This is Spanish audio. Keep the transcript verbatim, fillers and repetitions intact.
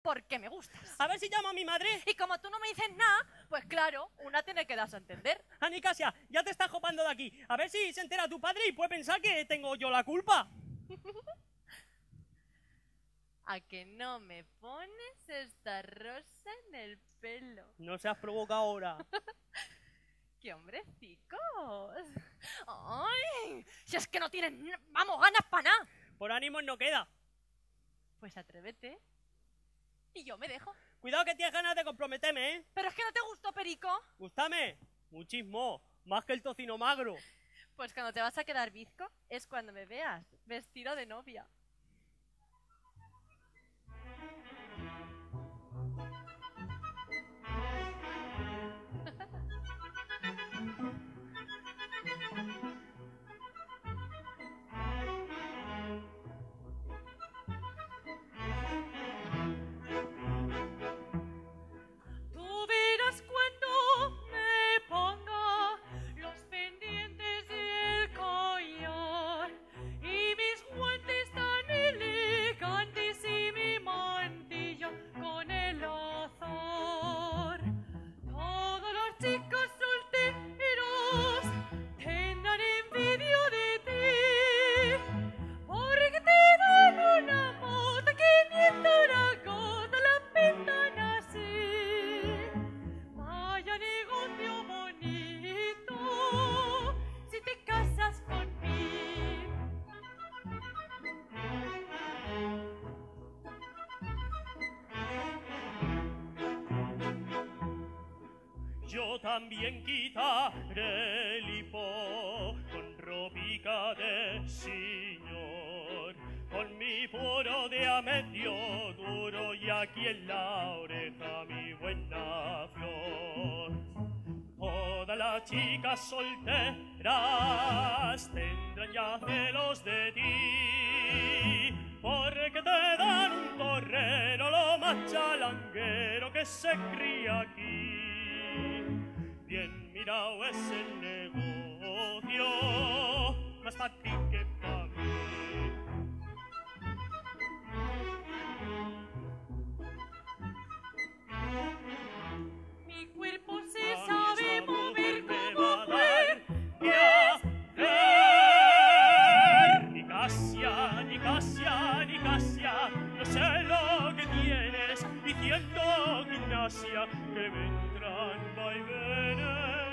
porque me gustas. A ver si llamo a mi madre. Y como tú no me dices nada, pues claro, una tiene que darse a entender. Anicasia, ya te estás jopando de aquí. A ver si se entera tu padre y puede pensar que tengo yo la culpa. ¿A que no me pones esta rosa en el pelo? No seas provocado ahora. ¡Qué hombrecicos! ¡Ay! Si es que no tienes, vamos, ganas para nada. Por ánimos no queda. Pues atrévete. Y yo me dejo. Cuidado que tienes ganas de comprometerme, ¿eh? ¿Pero es que no te gustó, Perico? Gústame. Muchísimo. Más que el tocino magro. Pues cuando te vas a quedar bizco es cuando me veas vestido de novia. Tú verás cuando me ponga los pendientes del collar y mis guantes tan elegantes y mi mantilla con el azar. Todos los chicos solteros tendrán envidia de ti, porque te dan una moto que mientras la gota la pintan así. Vaya negocio bonito si te casas conmigo. Yo también quitaré el hipo con ropica de señor, con mi puro de a medio duro y aquí en la oreja mi buena flor. Todas las chicas solteras tendrán ya celos de ti, porque te dan un torrero lo más chalanguero que se cría aquí. Bien mirado es el negocio, más para ti que para mí. Mi cuerpo se A mí sabe esa mover mujer me como va a dar puede. que hacer. Nicasia, Nicasia, Nicasia, no sé lo que tienes diciendo, Ignacia, que me entran vaivenes.